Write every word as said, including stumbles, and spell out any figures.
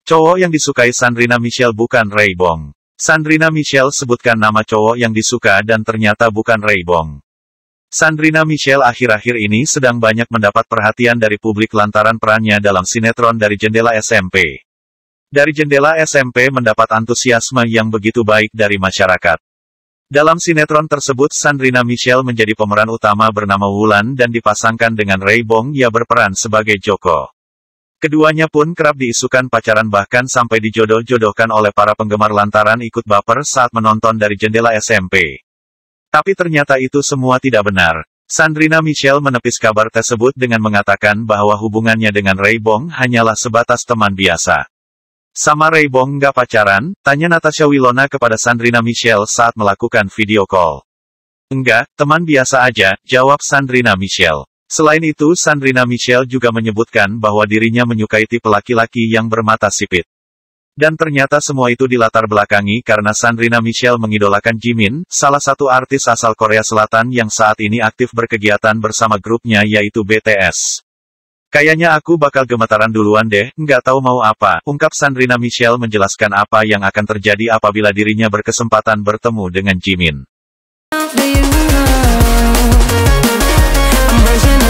Cowok yang disukai Sandrina Michelle bukan Ray Bong. Sandrina Michelle sebutkan nama cowok yang disuka dan ternyata bukan Ray Bong. Sandrina Michelle akhir-akhir ini sedang banyak mendapat perhatian dari publik lantaran perannya dalam sinetron Dari Jendela S M P. Dari Jendela S M P mendapat antusiasme yang begitu baik dari masyarakat. Dalam sinetron tersebut Sandrina Michelle menjadi pemeran utama bernama Wulan dan dipasangkan dengan Ray Bong yang berperan sebagai Joko. Keduanya pun kerap diisukan pacaran bahkan sampai dijodoh-jodohkan oleh para penggemar lantaran ikut baper saat menonton Dari Jendela S M P. Tapi ternyata itu semua tidak benar. Sandrina Michelle menepis kabar tersebut dengan mengatakan bahwa hubungannya dengan Ray Bong hanyalah sebatas teman biasa. Sama Ray Bong nggak pacaran? Tanya Natasha Wilona kepada Sandrina Michelle saat melakukan video call. Enggak, teman biasa aja, jawab Sandrina Michelle. Selain itu Sandrina Michelle juga menyebutkan bahwa dirinya menyukai tipe laki-laki yang bermata sipit. Dan ternyata semua itu dilatar belakangi karena Sandrina Michelle mengidolakan Jimin, salah satu artis asal Korea Selatan yang saat ini aktif berkegiatan bersama grupnya yaitu B T S. Kayaknya aku bakal gemetaran duluan deh, nggak tahu mau apa, ungkap Sandrina Michelle menjelaskan apa yang akan terjadi apabila dirinya berkesempatan bertemu dengan Jimin. Version